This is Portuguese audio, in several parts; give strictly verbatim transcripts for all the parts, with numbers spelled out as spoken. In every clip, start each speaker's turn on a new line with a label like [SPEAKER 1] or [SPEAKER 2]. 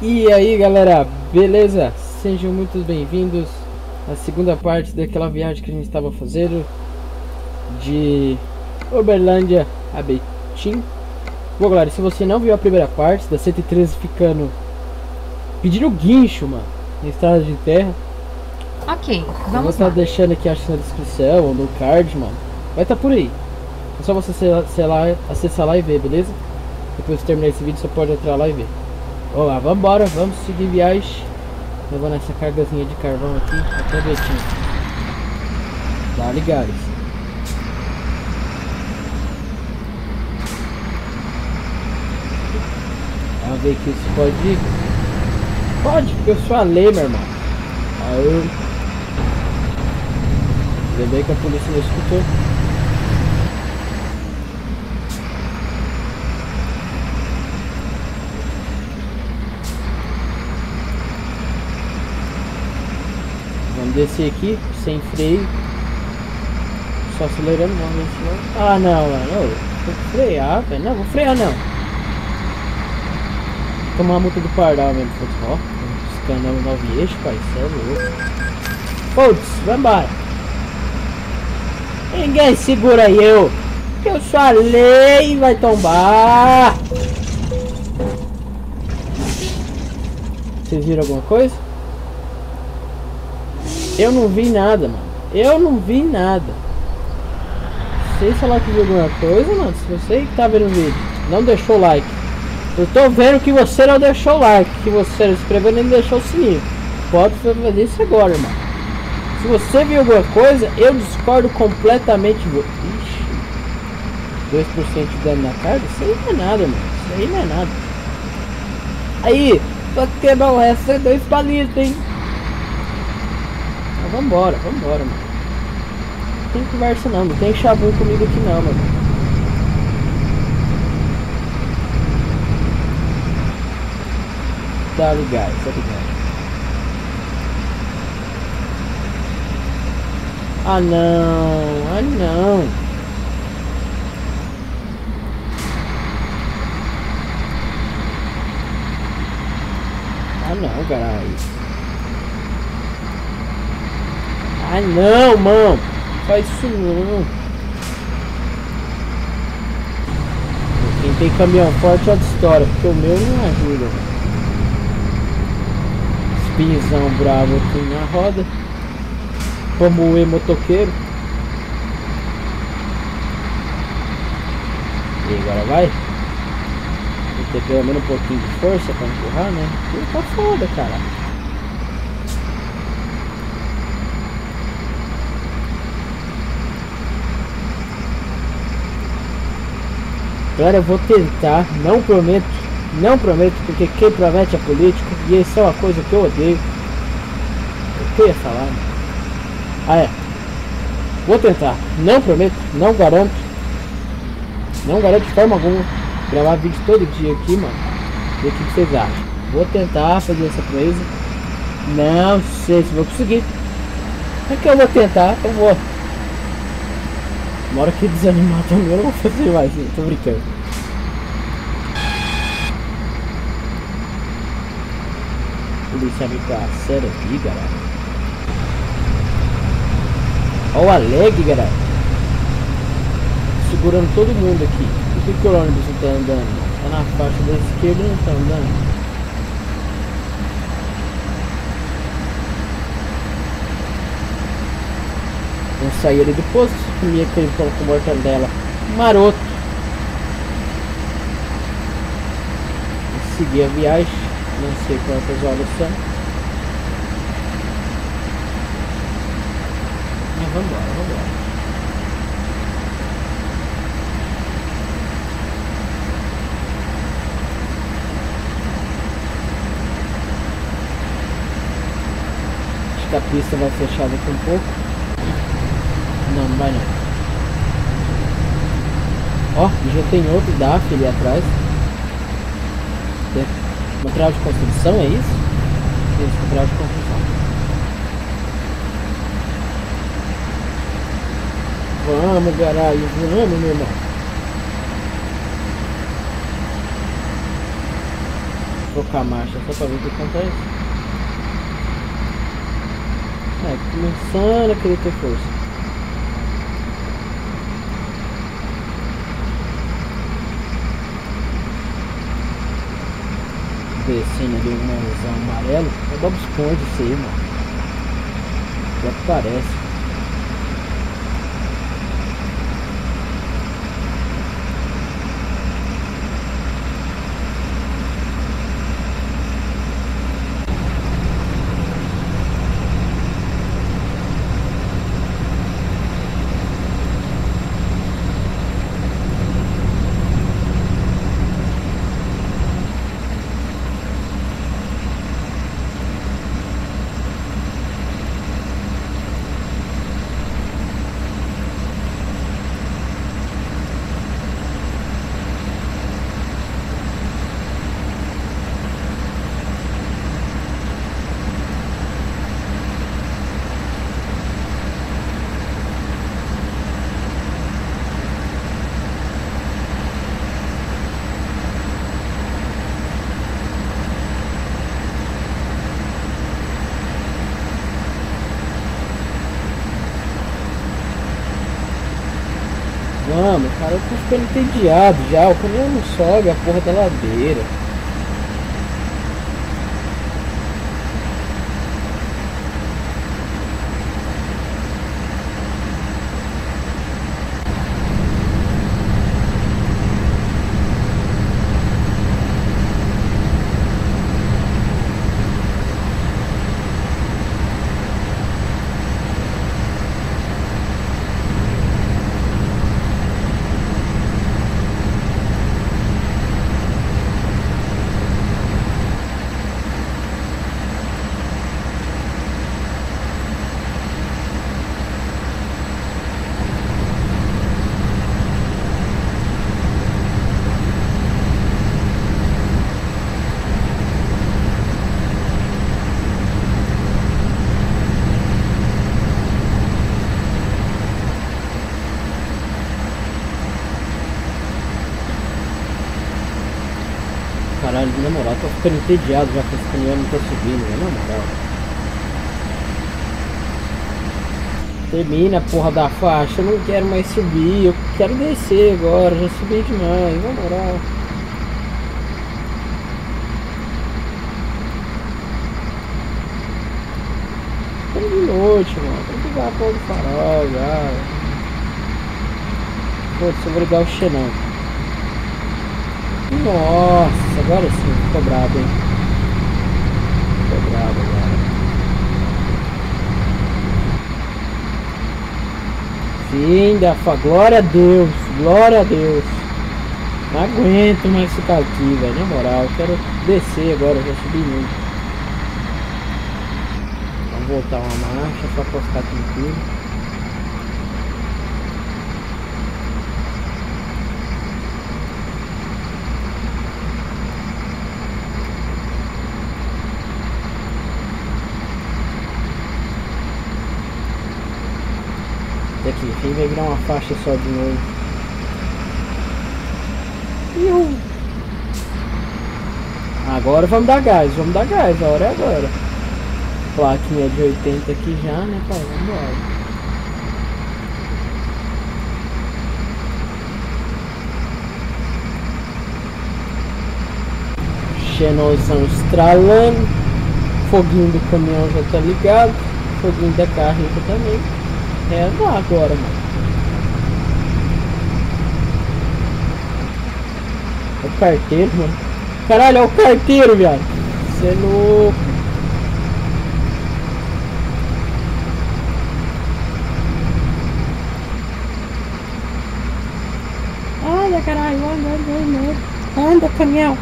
[SPEAKER 1] E aí galera, beleza? Sejam muito bem-vindos à segunda parte daquela viagem que a gente estava fazendo de Uberlândia a Betim. Bom galera, se você não viu a primeira parte da cento e treze ficando pedindo guincho, mano, na estrada de terra,
[SPEAKER 2] ok,
[SPEAKER 1] eu vou
[SPEAKER 2] vamos
[SPEAKER 1] estar
[SPEAKER 2] lá.
[SPEAKER 1] deixando aqui, acho, na descrição ou no card, mano. Vai estar por aí. É só você sei lá, acessar lá e ver, beleza? Depois de terminar esse vídeo você pode entrar lá e ver. Vamos lá, vamos embora, vamos seguir viagem. Levando essa cargazinha de carvão aqui até Betim. Tá ligado? Vamos ver que isso pode ir. Pode, porque eu sou a lei, meu irmão. Aí. Ainda bem que a polícia não escutou. Vamos descer aqui, sem freio. Só acelerando, vamos ver se não. Ah não, mano. Vou frear, velho. Não, vou frear não. Tomar a multa do pardal mesmo. Ó, escanando o nove eixo, pai. Isso é louco. Putz, vai embora. Ninguém segura eu. Que eu sou a lei, vai tombar. Vocês viram alguma coisa? Eu não vi nada, mano. Eu não vi nada. Sei se lá que viu alguma coisa, mano. Se você que tá vendo o vídeo não deixou o like, eu tô vendo que você não deixou o like, que você não se inscreveu nem deixou o sininho. Pode fazer isso agora, irmão. Se você viu alguma coisa, eu discordo completamente. Ixi, dois por cento de dano na carga? Isso aí não é nada, mano. Isso aí não é nada. Aí, pra quebrar o resto, é dois palitos, hein? Mas vambora, vambora, mano. Não tem conversa não, não tem chabu comigo aqui não, mano. Tá ligado, tá ligado. Ah não, ah não. Ah não, caralho. Ah não, mano. Faz isso não. Quem tem caminhão forte é outra história, porque o meu não ajuda. Espinzão bravo aqui na roda. Como o motoqueiro. E agora vai? Tem que ter pelo menos um pouquinho de força pra empurrar, né? Porque tá foda, cara. Galera, eu vou tentar, não prometo, não prometo, porque quem promete é político, e isso é uma coisa que eu odeio. O que eu ia falar? Né? Ah é, vou tentar, não prometo, não garanto, não garanto de forma alguma, gravar vídeo todo dia aqui, mano, e o que vocês acham? Vou tentar fazer essa coisa, não sei se vou conseguir, é que eu vou tentar, eu vou. Na hora que desanimar também eu não vou fazer mais, tô brincando. Polícia me passando aqui, galera. Olha o Aleg, galera. Segurando todo mundo aqui. Por que, que o ônibus não tá andando? Tá na faixa da esquerda e não tá andando. Vamos sair ali do posto, comer aquele pão com mortadela maroto. Vou seguir a viagem, não sei quantas horas são. Mas vamos embora, vamos embora. Acho que a pista vai fechar daqui um pouco. Não, não vai não. Ó, já tem outro D A F ali atrás. Material de construção, é isso? Isso, material de construção. Vamos, caralho, vamos, meu irmão. trocar a marcha só pra ver o que acontece. É, começando a querer ter força. Descendo ali um manzão amarelo. É Bob Esponja isso aí, mano. Já que parece. Vamos, cara, eu tô ficando entediado já. O caminhão não sobe a porra da ladeira. Caralho, na moral, tô ficando entediado já que esse caminhão não tá subindo, né? Na moral. Termina a porra da faixa, eu não quero mais subir, eu quero descer agora, já subi demais, na moral. Tem de noite, mano, tem que ligar a porra do farol já. Putz, eu vou ligar o xenão. Nossa, agora sim, ficou brabo, hein? Ficou brabo agora. Fim da fa... Glória a Deus, glória a Deus. Não aguento mais ficar aqui, velho. Na moral, eu quero descer agora, eu já subi muito. Vamos voltar uma marcha só pra ficar tranquilo. Aqui, enfim, vai virar uma faixa só de novo. Iu. Agora vamos dar gás, vamos dar gás, a hora é agora. Plaquinha de oitenta aqui já, né, pai? Vamos embora. Xenozão estralando. Foguinho do caminhão já tá ligado. Foguinho da carreta também. É andar agora, mano. É o carteiro, mano. Caralho, é o carteiro, viado. Você é louco. Anda, caralho, anda, anda, anda. Anda, caminhão.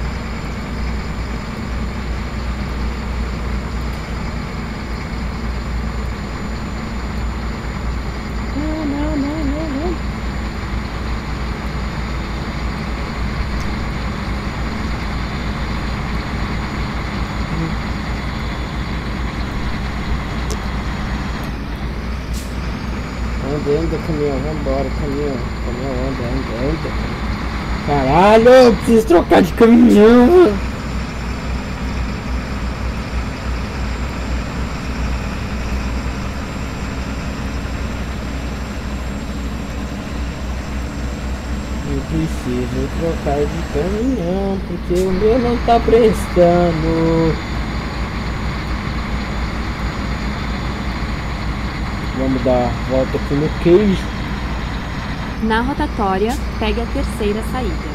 [SPEAKER 1] Anda, caminhão, vambora, caminhão, caminhão, anda, anda, anda. Caralho, eu preciso trocar de caminhão, mano. vou trocar de caminhão, porque o meu não tá prestando. Vamos dar a volta aqui no queijo.
[SPEAKER 2] Na rotatória, pegue a terceira saída.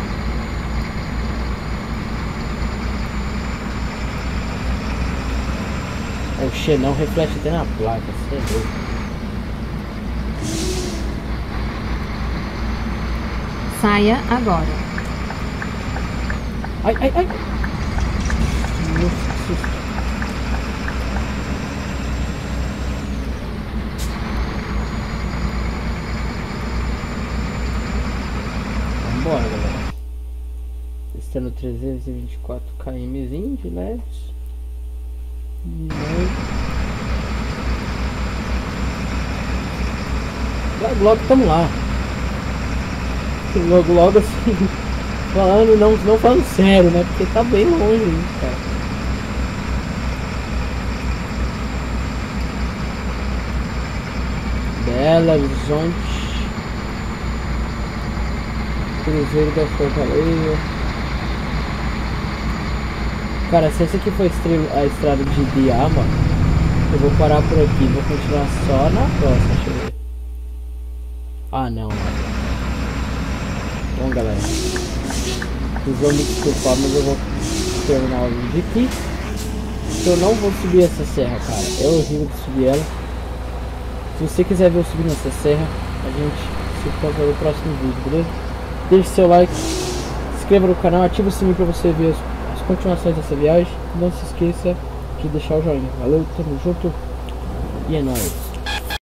[SPEAKER 1] O xenão reflete até na placa, você é doido.
[SPEAKER 2] Saia agora.
[SPEAKER 1] Ai, ai, ai. Nossa, que susto. Vambora, galera. Estando trezentos e vinte e quatro kmzinho de leves. Logo, logo estamos lá. Logo, logo assim. Falando, não, não falando sério, né? Porque tá bem longe isso, cara. Belo Horizonte. Cruzeiro da Fortaleza. Cara, se essa aqui for a estrela, a estrada de Ibiá, mano, eu vou parar por aqui. Vou continuar só na próxima, deixa eu ver. Ah, não, mano. Bom, galera, vocês vão me desculpar, mas eu vou terminar o vídeo aqui. Eu não vou subir essa serra, cara. É horrível de subir ela. Se você quiser ver eu subindo essa serra, a gente se encontra no próximo vídeo, beleza? Deixe seu like, se inscreva no canal, ative o sininho pra você ver as, as continuações dessa viagem. Não se esqueça de deixar o joinha. Valeu, tamo junto e é nóis.